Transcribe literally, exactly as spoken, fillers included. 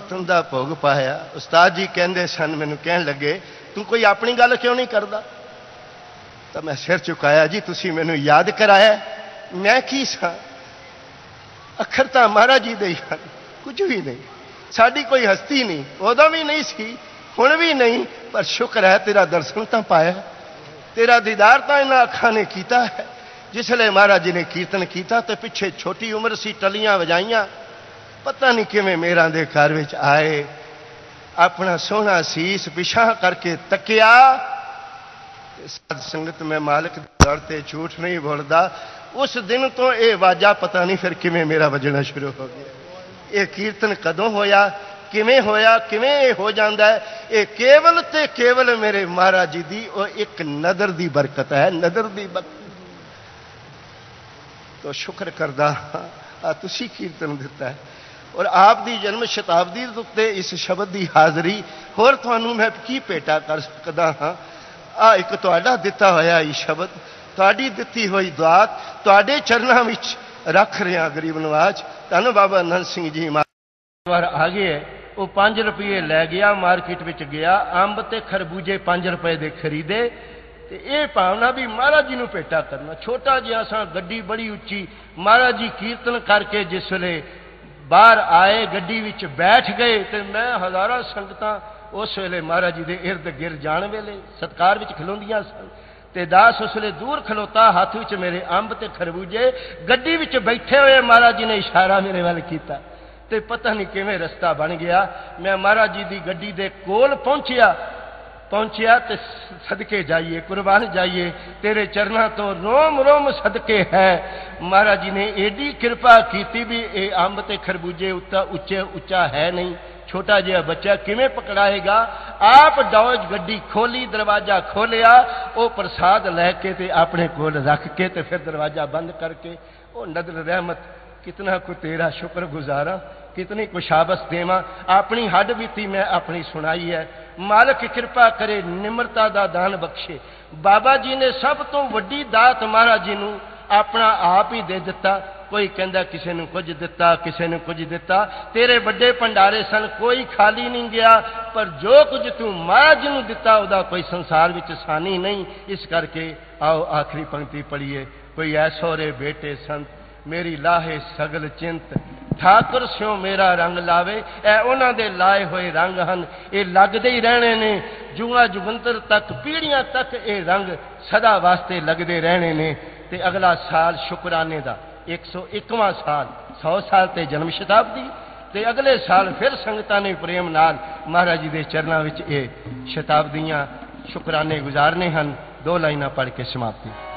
कीर्तन का भोग पाया। उस्ताद जी कहते सन, मैनू कह लगे तू कोई अपनी गल क्यों नहीं करता? तो मैं सिर चुकाया, जी तुसी मैनू याद कराया, मैं की सा, अखर तो महाराज जी दे ही हन, कुछ भी नहीं, साड़ी कोई हस्ती नहीं, उदों भी नहीं सी, हुण भी नहीं, पर शुक्र है तेरा दर्शन तो पाया, तेरा दीदार तो इन्हां अखां ने कीता है। जिसले महाराज जी ने कीर्तन किया तो पिछे छोटी उम्र सी, टलियां वजाइयां, पता नहीं किवें मेरां दे घर विच आए, अपना सोहना सीस पिछा करके तकिया। साध संगत में मालिक दे दर ते झूठ नहीं बोलदा। उस दिन तो यह वाजा पता नहीं फिर किवें मेरा वजना शुरू हो गया। ये कीर्तन कदों होया, किवें होया, किवें हो जाता है, ये केवल ते केवल मेरे महाराज जी दी वो एक नदर दी बरकत है, नदर दी बरकत। तो शुक्र करदा आ तुसी कीर्तन दिता है और आप दी जन्म शताब्दी उत्ते इस शब्द की हाज़री होर तुहानू मैं की भेटा कर सकदा हाँ। आ एक तुहाडा दिता होया ये शब्द, तुहाडी दिती हुई दुआत तुहाडे चरनां विच रख रहा गरीब नवाज। धन बाबा नंद सिंह जी बार आ गए, वो पांच रुपये लै गया, मार्केट विच गया, अंब ते खरबूजे पांच रुपए दे खरीदे। ते ये भावना भी महाराज जी नूं भेटा करना। छोटा जिहा सा, गड्डी बड़ी उच्ची, महाराज जी कीर्तन करके जिस वेले बाहर आए, गड्डी विच बैठ गए, तो मैं हज़ारां संगतां उस वेले महाराज जी दे इर्द गिर्द जाण वेले सत्कार विच खलोंदियां सन। ते दास उस वेले दूर खलोता, हाथ विच मेरे अंब ते खरबूजे, गड्डी विच बैठे हुए महाराज जी ने इशारा मेरे वाल कीता, ते पता नहीं किवें रस्ता बन गया। मैं महाराज जी दी गड्डी दे कोल पहुंचिया पहुंचिया तो सदके जाइए, कुर्बान जाइए, तेरे चरणों तो रोम रोम सदके है। महाराज जी ने एडी कृपा की भी ये अंब ते खरबूजे उत्ता उच्चे उच्चा है नहीं, छोटा जिहा बच्चा किवें पकड़ाएगा। आप डौज गड्डी खोली, दरवाजा खोलिया, वो प्रसाद लैके ते अपने कोल रख के ते फिर दरवाजा बंद करके, वो नदर रहमत कितना को तेरा शुक्र गुजारा, कितनी कुशाबस देवा। अपनी हड बीती मैं अपनी सुनाई है। मालिक कृपा करे, निम्रता दा दान बख्शे। बाबा जी ने सब तो वड्डी दात महाराज जी नूं अपना आप ही दे दिता। कोई कहंदा किसी ने कुछ दिता, किसी ने कुछ दिता, तेरे बड़े भंडारे सन, कोई खाली नहीं गया, पर जो कुछ तू महाराज जी नूं दिता उहदा कोई संसार विच सानी नहीं। इस करके आओ आखिरी पंक्ति पढ़िए। कोई ऐसो रे बेटे संत मेरी लाहे सगल चिंत, ठाकुर स्यों मेरा रंग लावे। ए उन्हां दे लाए हुए रंग हन, ये लगदे ही रहने ने, जुआ जुगंतर तक, पीढ़ियां तक ये रंग सदा वास्ते लगदे रहने ने। ते अगला साल शुकराने दा एक सौ इकवां साल, सौ साल ते जन्म शताब्दी, ते अगले साल फिर संगतां ने प्रेम नाल महाराज जी दे चरनां विच ये शताब्दियां शुकराने गुजारने हन। दो लाइनां पढ़ के समाप्ति।